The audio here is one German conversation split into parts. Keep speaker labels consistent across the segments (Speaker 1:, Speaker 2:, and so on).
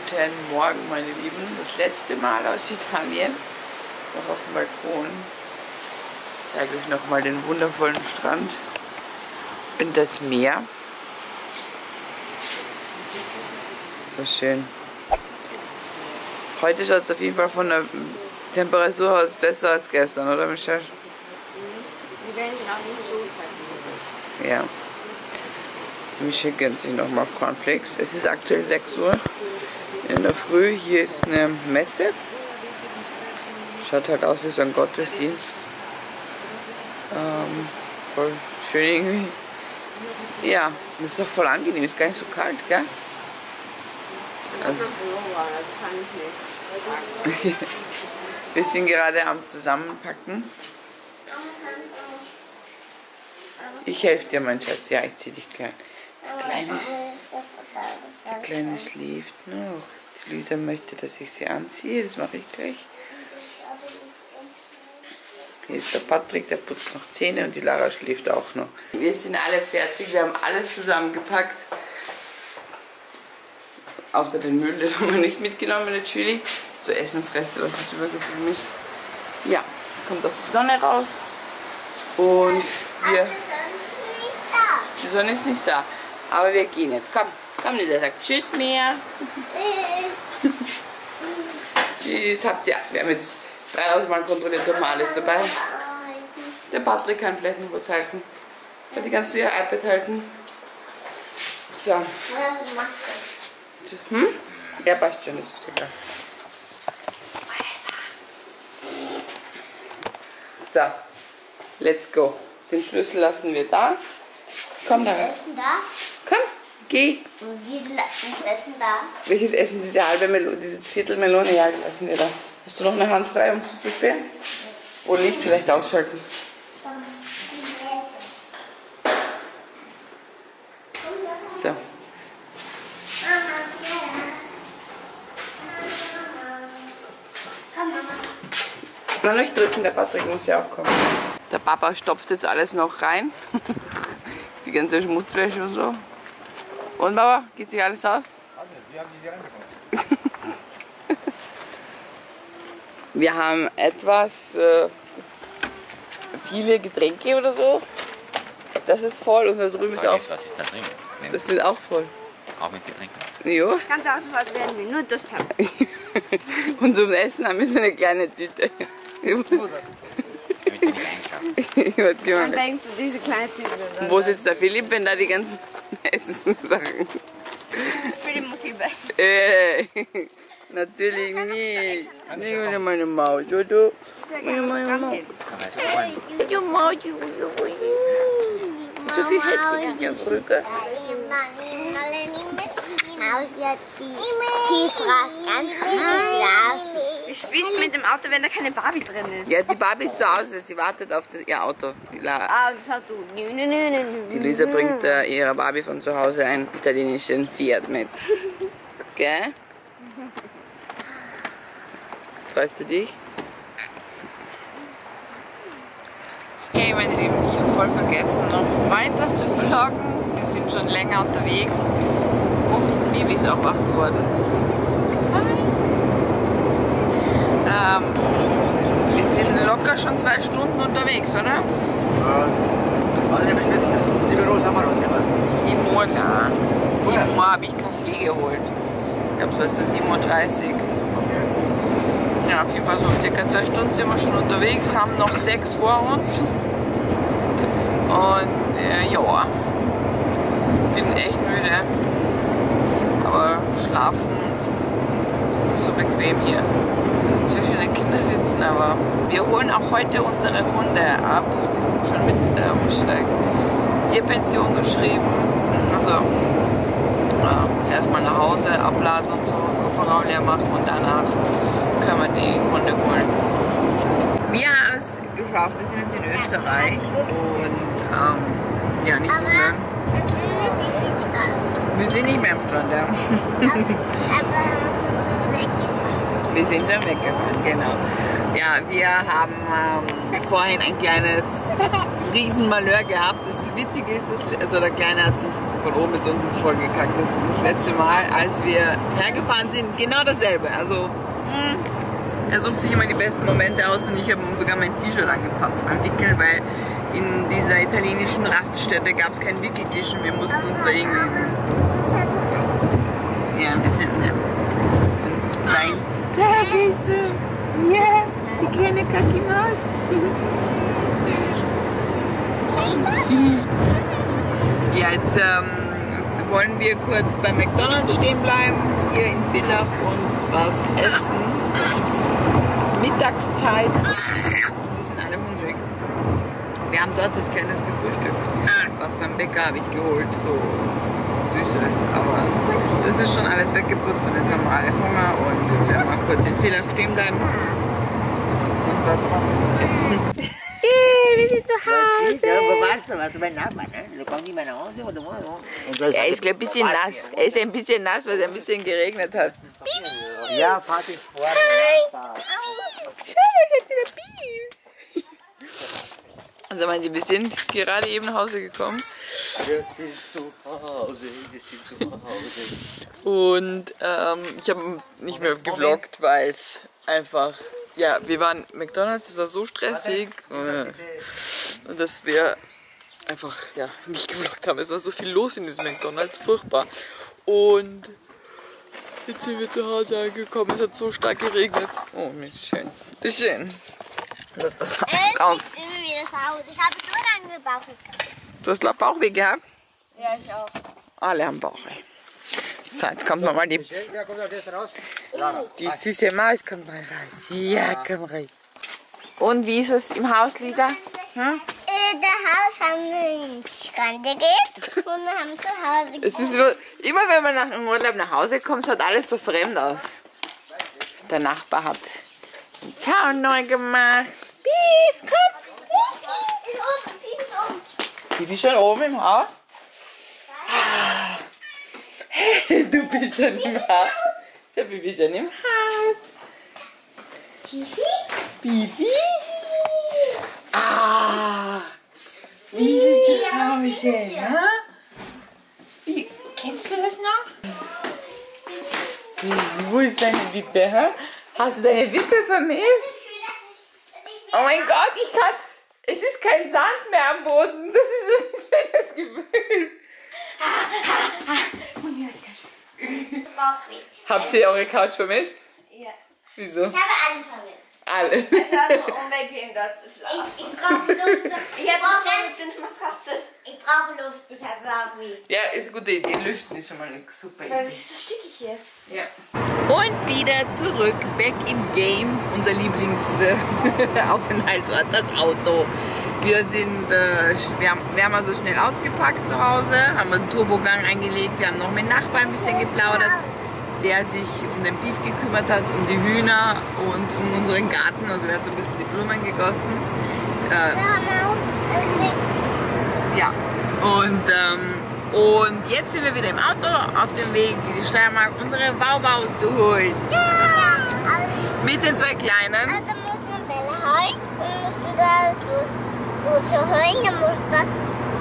Speaker 1: Guten Morgen, meine Lieben. Das letzte Mal aus Italien. Noch auf dem Balkon. Ich zeige euch nochmal den wundervollen Strand und das Meer. So schön. Heute schaut es auf jeden Fall von der Temperatur aus besser als gestern, oder Michelle?
Speaker 2: Die Wellen sind auch nicht so schrecklich.
Speaker 1: Ja. Michelle gönnt sich nochmal auf Cornflakes. Es ist aktuell 6 Uhr in der Früh. Hier ist eine Messe. Schaut halt aus wie so ein Gottesdienst. Voll schön irgendwie. Ja, das ist doch voll angenehm. Ist gar nicht so kalt, gell? Also, wir sind gerade am Zusammenpacken. Ich helfe dir, mein Schatz. Ja, ich zieh dich gleich. Der Kleine schläft noch. Die Luisa möchte, dass ich sie anziehe. Das mache ich gleich. Hier ist der Patrick, der putzt noch Zähne und die Lara schläft auch noch. Wir sind alle fertig. Wir haben alles zusammengepackt. Außer den Müll, den haben wir nicht mitgenommen, natürlich. So Essensreste, was uns übergeblieben ist. Ja, jetzt kommt auch die Sonne raus. Und wir... Die Sonne ist nicht da. Aber wir gehen jetzt. Komm, komm, Lisa sagt Tschüss, Mia. Tschüss. Habt ihr. Wir haben jetzt 3000 Mal kontrolliert, ob wir alles dabei. Der Patrick kann vielleicht noch was halten. Die kannst du ihr iPad halten. So. Hm? Ja, passt schon, das ist egal. So, let's go. Den Schlüssel lassen wir da. Komm da rein. Komm, geh.
Speaker 2: Essen da.
Speaker 1: Welches Essen? Diese halbe Melone, diese Viertelmelone? Ja, die lassen wir da. Hast du noch eine Hand frei, um zuzusperren? Oder Licht vielleicht ausschalten? So. Na, nicht drücken, der Patrick muss ja auch kommen. Der Papa stopft jetzt alles noch rein. Die ganze Schmutzwäsche und so. Und Papa, geht sich alles aus?
Speaker 3: Wir haben diese reinbekommen.
Speaker 1: Wir haben etwas viele Getränke oder so. Das ist voll und da drüben ist auch.
Speaker 3: Was ist da drin?
Speaker 1: Das sind auch voll.
Speaker 3: Auch mit Getränken?
Speaker 1: Jo.
Speaker 2: Ganz ausgefallen werden wir nur das haben.
Speaker 1: Und zum Essen haben wir so eine kleine Tüte.
Speaker 3: Damit wir nicht einschauen.
Speaker 2: Man denkt so, diese kleine Tüte.
Speaker 1: Wo sitzt der Philipp, wenn da die ganzen Essenssachen?
Speaker 2: Philipp muss hier weg.
Speaker 1: Natürlich nicht. Nicht meine Maus, oder? Meine Maus. Ja, Maus, so viel hätte ich ja früher.
Speaker 2: Wie spielst du mit dem Auto, wenn da keine Barbie drin ist?
Speaker 1: Ja, die Barbie ist zu Hause, sie wartet auf ihr Auto. Die Lara.
Speaker 2: Ah, und das hast du.
Speaker 1: Die Luisa bringt ihrer Barbie von zu Hause einen italienischen Fiat mit. Gell? Freust du dich? Hey meine Lieben, ich habe voll vergessen noch weiter zu vloggen. Wir sind schon länger unterwegs. Und Bibi ist auch wach geworden. Wir sind locker schon 2 Stunden unterwegs, oder?
Speaker 3: 7 Uhr haben wir rausgemacht.
Speaker 1: 7 Uhr, ja. 7 Uhr habe ich Kaffee geholt. Ich glaube, es war so 7:30 Uhr. Ja, auf jeden Fall so circa 2 Stunden sind wir schon unterwegs, haben noch 6 vor uns. Und ja, bin echt müde. Aber schlafen ist nicht so bequem hier. Zwischen den Kindern sitzen, aber wir holen auch heute unsere Hunde ab. Schon mit schon der Tierpension geschrieben. Also zuerst mal nach Hause abladen und so, Kofferraum leer machen und danach können wir die Hunde holen. Wir haben es geschafft, wir sind jetzt in Österreich und ja, nicht so lang. Wir sind nicht mehr am Strand, ja. Wir sind schon weggefahren, genau. Ja, wir haben vorhin ein kleines Riesenmalheur gehabt. Das Witzige ist, also der Kleine hat sich von oben bis unten vollgekackt. Das letzte Mal, als wir hergefahren sind, genau dasselbe. Also er sucht sich immer die besten Momente aus und ich habe sogar mein T-Shirt angepatzt beim Wickeln, weil in dieser italienischen Raststätte gab es keinen Wickeltisch und wir mussten uns da irgendwie ein bisschen. Ja. Nein. Da bist du! Ja, die kleine Kaki-Maus! Ja, jetzt wollen wir kurz bei McDonald's stehen bleiben, hier in Villach und was essen. Es ist Mittagszeit und wir sind alle hungrig. Wir haben dort was Kleines gefrühstückt. Was beim Bäcker habe ich geholt, so Süßes, aber das ist schon alles weggeputzt und jetzt haben wir alle Hunger und jetzt werden wir kurz in Villach stehen bleiben und was essen. Wir sind zu Hause.
Speaker 4: Wo warst du? Warst du bei Nachbarn? Du kommst nicht mehr nach Hause oder wo?
Speaker 1: Er ist, glaube ich, ein bisschen nass. Er ist ein bisschen nass, weil es ein bisschen geregnet hat. Bibi!
Speaker 4: Ja, Party vor.
Speaker 1: Hi! Schau mal, jetzt der Bibi! Also, wir sind gerade eben nach Hause gekommen.
Speaker 4: Wir sind zu Hause, wir sind zu Hause.
Speaker 1: Und ich habe nicht mehr gevloggt, weil es einfach... Ja, wir waren McDonald's, es war so stressig und dass wir einfach nicht gevloggt haben. Es war so viel los in diesem McDonald's, furchtbar. Und jetzt sind wir zu Hause angekommen, es hat so stark geregnet. Oh, mir ist schön. Das ist schön. Das ist das alles raus.
Speaker 2: Ich habe so lange Bauchweh gehabt.
Speaker 1: Du hast Bauchweh gehabt?
Speaker 2: Ja, ich auch.
Speaker 1: Alle haben Bauchweh. So, jetzt kommt mal die süße Maus, kommt mal raus. Ja, komm raus. Und wie ist es im Haus, Lisa? Hm?
Speaker 2: Das Haus haben wir in die Strande geht und wir haben zu Hause
Speaker 1: Es ist so, immer wenn man nach dem Urlaub nach Hause kommt, schaut alles so fremd aus. Der Nachbar hat den Zaun neu gemacht. Pief, komm! Bibi schon oben im Haus? Du bist schon im Haus. Der Bibi ist schon im Haus.
Speaker 2: Bibi?
Speaker 1: Bibi? Ah! Wie ist es zu Hause? Ne? Wie, kennst du das noch? Wo ist deine Wippe? Hä? Hast du deine Wippe vermisst? Oh mein Gott, es ist kein Sand mehr am Boden. Das ist so ein schönes Gefühl. Habt ihr eure Couch vermisst?
Speaker 2: Ja.
Speaker 1: Wieso?
Speaker 2: Ich habe alles vermisst.
Speaker 1: Alles.
Speaker 2: Es war so unbequem dort zu schlafen. Ich brauche Luft. Ich habe eine Matratze. Ich brauche Luft. Ich habe Bauchweh.
Speaker 1: Ja, ist eine gute Idee. Lüften ist schon mal eine super Idee.
Speaker 2: Das ist so stickig hier.
Speaker 1: Ja. Und wieder zurück, back im Game. Unser Lieblingsaufenthaltsort, das Auto. Wir haben also schnell ausgepackt zu Hause, haben einen Turbogang eingelegt, wir haben noch mit dem Nachbarn ein bisschen geplaudert, der sich um den Beef gekümmert hat, um die Hühner und um unseren Garten, also der hat so ein bisschen die Blumen gegossen. Ja, und jetzt sind wir wieder im Auto, auf dem Weg in die Steiermark, unsere Wauwaus zu holen.
Speaker 2: Ja.
Speaker 1: Mit den zwei Kleinen.
Speaker 2: Also mussten wir Bälle heuen und mussten das losholen, dann mussten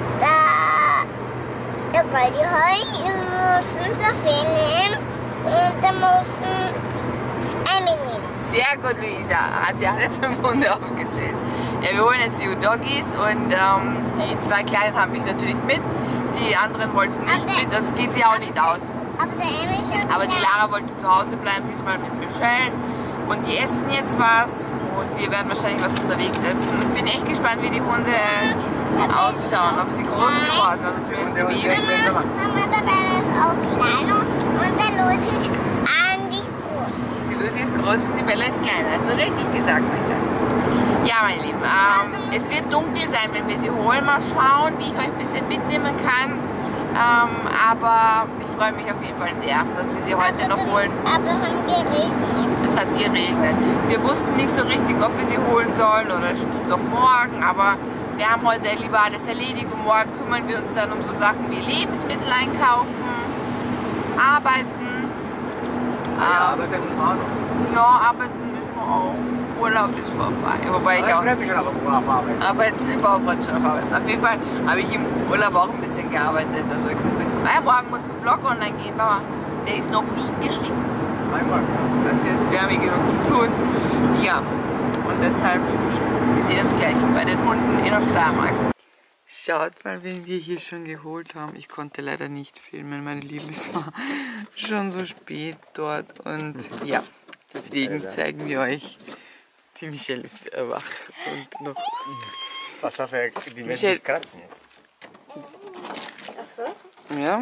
Speaker 2: da bei die heuen, wir mussten Sophie nehmen und dann mussten Emmy nehmen.
Speaker 1: Sehr gut, Luisa. Hat sie alle 5 Hunde aufgezählt. Ja, wir holen jetzt die Doggies und die zwei Kleinen habe ich natürlich mit. Die anderen wollten nicht mit, das geht sie auch nicht aus.
Speaker 2: Aber der Emmy schon.
Speaker 1: Aber die Lara wollte zu Hause bleiben, diesmal mit Michelle. Und die essen jetzt was und wir werden wahrscheinlich was unterwegs essen. Ich bin echt gespannt, wie die Hunde ausschauen, ob sie groß geworden sind, also zumindest die Babys.
Speaker 2: Mama, der Bär ist auch klein und der Lucy ist eigentlich groß.
Speaker 1: Die Lucy ist groß und die Bella ist klein, also richtig gesagt, Michael. Ja, meine Lieben, es wird dunkel sein, wenn wir sie holen. Mal schauen, wie ich euch ein bisschen mitnehmen kann. Aber ich freue mich auf jeden Fall sehr, dass wir sie heute noch holen.
Speaker 2: Aber es hat geregnet.
Speaker 1: Es hat geregnet. Wir wussten nicht so richtig, ob wir sie holen sollen oder doch morgen, aber wir haben heute lieber alles erledigt und morgen kümmern wir uns dann um so Sachen wie Lebensmittel einkaufen, arbeiten.
Speaker 4: Arbeiten im Auto.
Speaker 1: Ja, arbeiten ist Oh, Urlaub ist vorbei. Wobei ich auch arbeiten, Baufahrt schon noch arbeiten. Auf jeden Fall habe ich im Urlaub auch ein bisschen gearbeitet. Also ich konnte morgen muss ein Vlog online gehen, Mama. Der ist noch nicht geschnitten. Das heißt, wir haben hier genug zu tun. Ja, und deshalb, wir sehen uns gleich bei den Hunden in der Steiermark. Schaut mal, wen wir hier schon geholt haben. Ich konnte leider nicht filmen, meine Lieben. Es war schon so spät dort. Und ja, deswegen zeigen wir euch, die Michelle ist wach und noch...
Speaker 4: Pass auf, die Michelle kratzen jetzt.
Speaker 2: Ach so?
Speaker 1: Ja.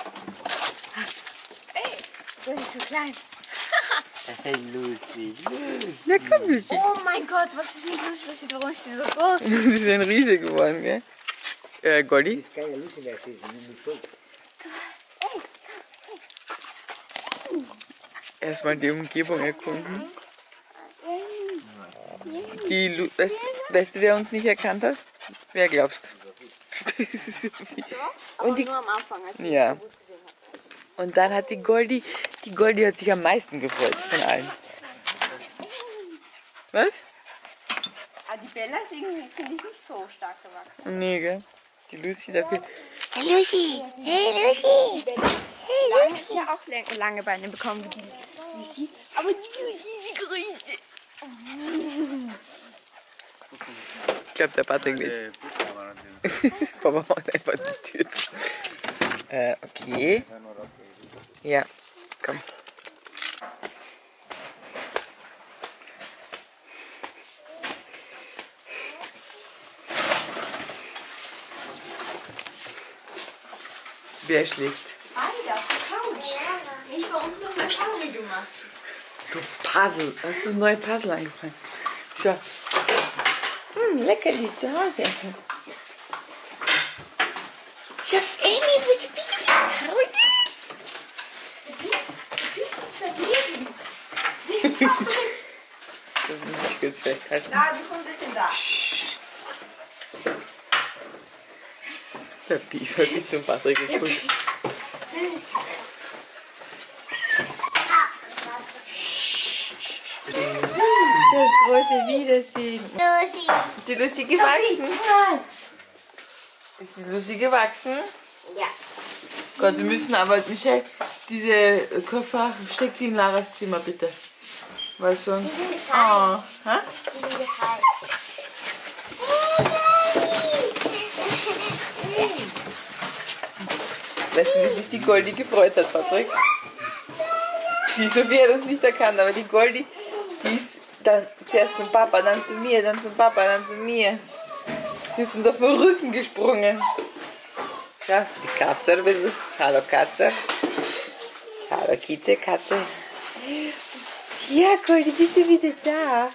Speaker 2: Ey, du bist so klein.
Speaker 4: Hey Lucy, Lucy.
Speaker 1: Na komm, Lucy.
Speaker 2: Oh mein Gott, was ist mit Lucy passiert? Warum ist die so groß?
Speaker 1: Die ist ein Riese geworden, gell? Goldi? Erstmal die Umgebung erkunden. Weißt du, wer uns nicht erkannt hat? Wer glaubst du?
Speaker 2: Und die, nur am Anfang, als ich
Speaker 1: ja.
Speaker 2: das so gut gesehen habe.
Speaker 1: Und dann hat die Goldi hat sich am meisten gefreut von allen. Was?
Speaker 2: Aber die Bella ist irgendwie, finde ich, nicht so stark gewachsen.
Speaker 1: Nee, gell? Die Lucy dafür.
Speaker 2: Hey Lucy! Hey Lucy! Hey Lucy! Ich habe ja auch lange Beine bekommen wie die Lucy. Aber die Lucy ist die größte.
Speaker 1: Ich glaube, der Patrick wird. Papa macht einfach die Tür zu. Okay. Ja, komm. Wer schlägt?
Speaker 2: Alter, Couch. Ich war unten noch mal Pause gemacht.
Speaker 1: Du Puzzle. Hast du das neue Puzzle angefangen? Schau. Leckerli zu Hause. Chef Amy, bitte zu Hause?
Speaker 2: Du bist zerlegen.
Speaker 1: Das muss ich kurz festhalten.
Speaker 2: Na, die kommt jetzt da.
Speaker 1: Der Beef hat sich zum Patrick geguckt. Das große Wiedersehen.
Speaker 2: Lucy.
Speaker 1: Ist die Lucy gewachsen? Ist die Lucy gewachsen?
Speaker 2: Ja.
Speaker 1: Gott, wir müssen aber, Michelle, diese Koffer, steck die in Laras Zimmer bitte. Weil schon... Oh, hä? Weißt du, wie sich die Goldi gefreut hat, Patrick? Die Sophie hat uns nicht erkannt, aber die Goldi, die ist dann zuerst zum Papa, dann zu mir, dann zum Papa, dann zu mir. Sie ist uns auf den Rücken gesprungen. Schau, die Katze besucht. Hallo Katze. Hallo Kitze, Katze. Ja, Goldi, bist du wieder da?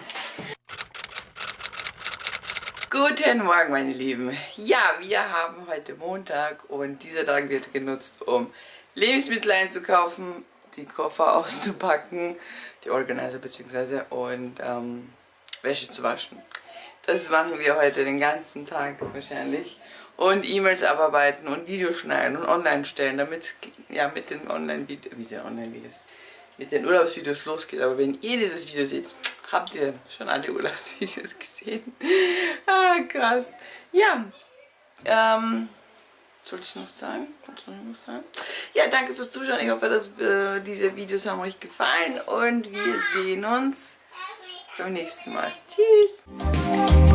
Speaker 1: Guten Morgen, meine Lieben. Ja, wir haben heute Montag und dieser Tag wird genutzt, um Lebensmittel einzukaufen, die Koffer auszupacken, die Organizer bzw. und Wäsche zu waschen. Das machen wir heute den ganzen Tag wahrscheinlich. Und E-Mails abarbeiten und Videos schneiden und online stellen, damit ja mit den Urlaubsvideos losgeht. Aber wenn ihr dieses Video seht, habt ihr schon alle Urlaubsvideos gesehen. Ah, krass. Ja, sollte ich noch sagen? Ja, danke fürs Zuschauen. Ich hoffe, dass diese Videos haben euch gefallen und wir sehen uns beim nächsten Mal. Tschüss!